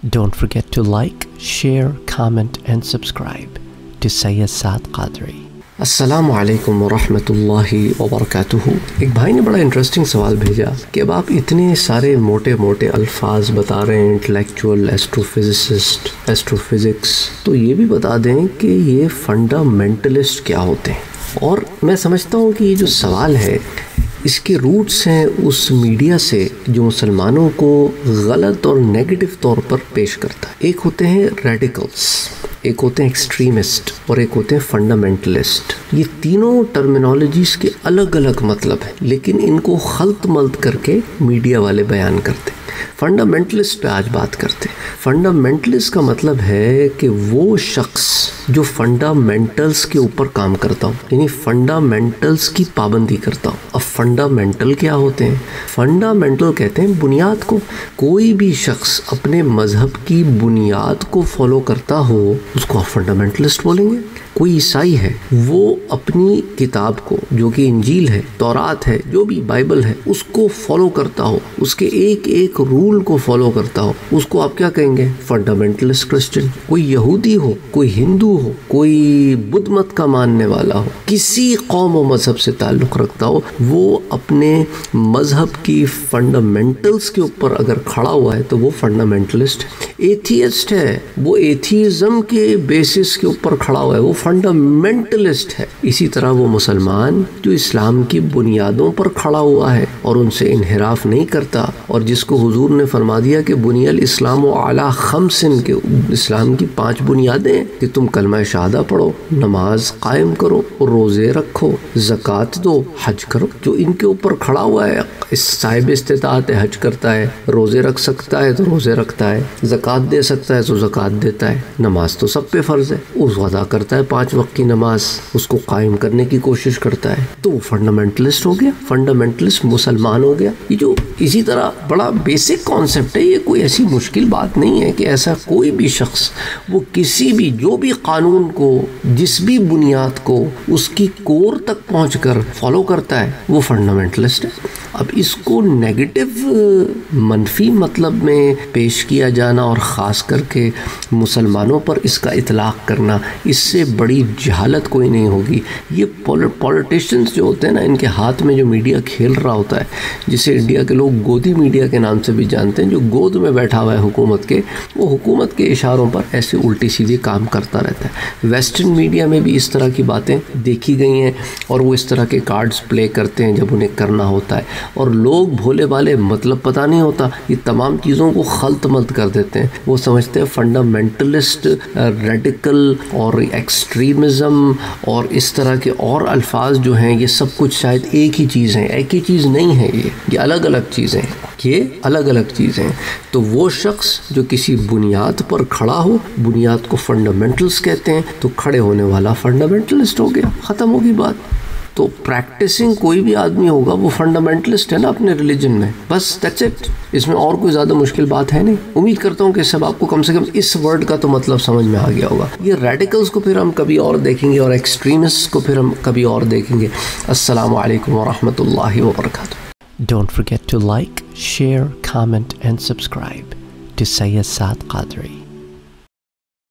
Don't forget to like, share, comment and subscribe to Sayyid Saad Qadri. السلام علیکم ورحمۃ اللہ وبرکاتہ۔ ایک بھائی نے بڑا انٹرسٹنگ سوال بھیجا کہ اب آپ اتنے سارے موٹے موٹے الفاظ بتا رہے ہیں، intellectual, astrophysicist, astrophysics, تو یہ بھی بتا دیں کہ یہ فنڈامنٹلسٹ کیا ہوتے ہیں۔ اور میں سمجھتا ہوں کہ یہ جو سوال ہے اس کے روٹس ہیں اس میڈیا سے جو مسلمانوں کو غلط اور نیگیٹو طور پر پیش کرتا ہے۔ ایک ہوتے ہیں ریڈیکلز، ایک ہوتے ہیں ایکسٹریمسٹ اور ایک ہوتے ہیں فنڈامنٹلسٹ۔ یہ تینوں ٹرمینالوجیز کے الگ الگ مطلب ہیں، لیکن ان کو خلط ملط کر کے میڈیا والے بیان کرتے ہیں۔ فنڈامنٹلسٹ پہ آج بات کرتے ہیں۔ فنڈامنٹلسٹ کا مطلب ہے کہ وہ شخص جو فنڈامنٹلز کے اوپر کام کرتا ہو، یعنی فنڈامنٹلز کی پابندی کرتا ہو۔ اب فنڈامنٹل کیا ہوتے ہیں؟ فنڈامنٹل کہتے ہیں بنیاد کو۔ کوئی بھی شخص اپنے مذہب کی بنیاد کو فالو کرتا ہو اس کو آپ فنڈامنٹلسٹ بولیں گے۔ کوئی عیسائی ہے، وہ اپنی کتاب کو جو کہ انجیل ہے، تورات ہے، جو بھی بائبل ہے، اس کو فالو کرتا ہو، اس کے ایک ایک رول کو فالو کرتا ہو، اس کو آپ کیا کہیں گے؟ Fundamentalist Christian. کوئی یہودی ہو، کوئی ہندو ہو، کوئی بدھ مت کا ماننے والا ہو، کسی قوم و مذہب سے تعلق رکھتا ہو، وہ اپنے مذہب کی فنڈامنٹلز کے اوپر اگر کھڑا ہوا ہے تو وہ فنڈامنٹلسٹ ہے۔ ایتھیسٹ ہے، وہ ایتھیزم کے بیسس کے اوپر کھڑا ہوا ہے، وہ فنڈامنٹلسٹ ہے۔ اسی طرح وہ مسلمان جو اسلام کی بنیادوں پر کھڑا ہوا ہے اور ان سے انحراف نہیں کرتا، اور جس کو حضور نے فرما دیا کہ بنی الاسلام علی خمس، کے اسلام کی 5 بنیادیں ہیں کہ تم کلمہ شہادہ پڑھو، نماز قائم کرو، روزے رکھو، زکوٰۃ دو، حج کرو۔ جو ان کے اوپر کھڑا ہوا ہے، صاحب استطاعت ہے، حج کرتا ہے، روزے رکھ سکتا ہے تو روزے رکھتا ہے، زکوٰۃ دے سکتا ہے تو زکوٰۃ دیتا ہے، نماز تو سب پہ فرض ہے، اس ادا کرتا ہے 5 وقت کی نماز، اس کو قائم کرنے کی کوشش کرتا ہے، تو وہ فنڈامنٹلسٹ ہو گیا، فنڈامنٹلسٹ مسلمان ہو گیا۔ یہ جو اسی طرح بڑا بیسک کانسیپٹ ہے، یہ کوئی ایسی مشکل بات نہیں ہے کہ ایسا کوئی بھی شخص وہ کسی بھی جو بھی قانون کو، جس بھی بنیاد کو اس کی کور تک پہنچ کر فالو کرتا ہے وہ فنڈامنٹلسٹ ہے۔ اب اس کو نیگیٹو منفی مطلب میں پیش کیا جانا اور خاص کر کے مسلمانوں پر اس کا اطلاق کرنا، اس سے بڑی جہالت کوئی نہیں ہوگی۔ یہ پولیٹیشنز جو ہوتے ہیں نا، ان کے ہاتھ میں جو میڈیا کھیل رہا ہوتا ہے، جسے انڈیا کے لوگ گودی میڈیا کے نام سے بھی جانتے ہیں، جو گود میں بیٹھا ہوا ہے حکومت کے، وہ حکومت کے اشاروں پر ایسے الٹی سیدھی کام کرتا رہتا ہے۔ ویسٹرن میڈیا میں بھی اس طرح کی باتیں دیکھی گئی ہیں اور وہ اس طرح کے کارڈز پلے کرتے ہیں جب انہیں کرنا ہوتا ہے، اور لوگ بھولے والے مطلب پتہ نہیں ہوتا، یہ تمام چیزوں کو خلط ملط کر دیتے ہیں۔ وہ سمجھتے ہیں فنڈامنٹلسٹ، ریڈیکل اور ایکسٹریمزم اور اس طرح کے اور الفاظ جو ہیں یہ سب کچھ شاید ایک ہی چیز ہیں۔ ایک ہی چیز نہیں ہے، یہ الگ الگ چیزیں ہیں، یہ الگ الگ چیزیں ہیں۔ تو وہ شخص جو کسی بنیاد پر کھڑا ہو، بنیاد کو فنڈامنٹلس کہتے ہیں، تو کھڑے ہونے والا فنڈامنٹلسٹ ہو گیا، ختم ہوگی بات۔ تو پریکٹسنگ کوئی بھی آدمی ہوگا وہ فنڈامنٹلسٹ ہے نا اپنے ریلیجن میں، بس دیٹس اٹ۔ اس میں اور کوئی زیادہ مشکل بات ہے نہیں۔ امید کرتا ہوں کہ سب آپ کو کم سے کم اس ورڈ کا تو مطلب سمجھ میں آ گیا ہوگا۔ یہ ریڈیکلز کو پھر ہم کبھی اور دیکھیں گے اور ایکسٹریمسٹ کو پھر ہم کبھی اور دیکھیں گے۔ السلام علیکم ورحمۃ اللہ وبرکاتہ۔ Don't forget to like, share, comment and subscribe to Sayyid Saad Qadri.